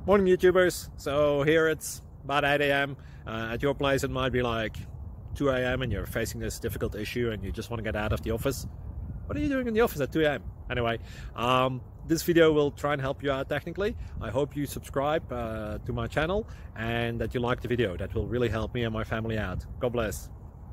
Morning YouTubers. So here it's about 8 a.m. At your place it might be like 2 a.m. and you're facing this difficult issue and you just want to get out of the office. What are you doing in the office at 2 a.m.? Anyway, this video will try and help you out technically. I hope you subscribe to my channel and that you like the video. That will really help me and my family out. God bless.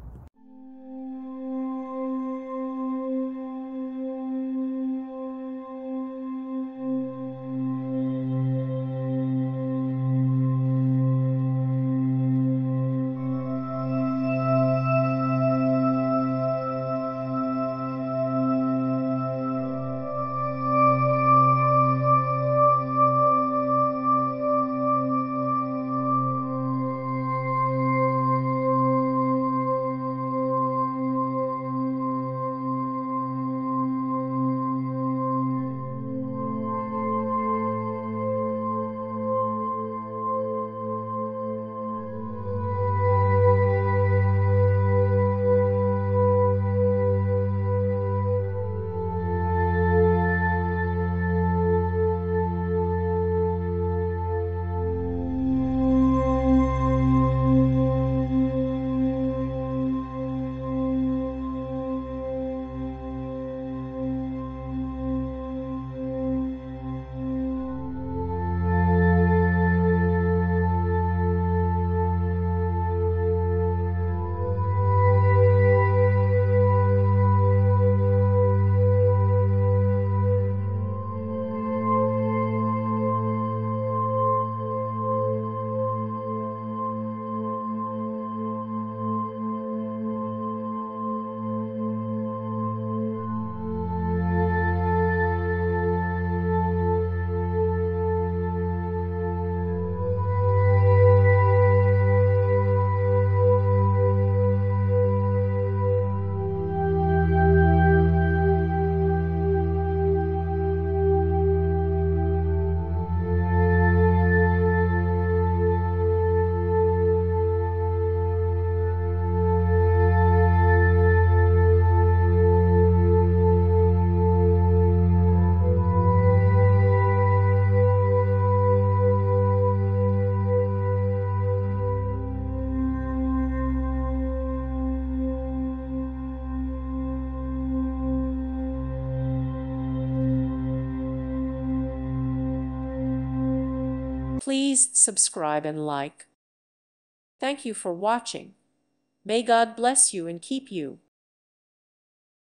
Please subscribe and like. Thank you for watching. May God bless you and keep you.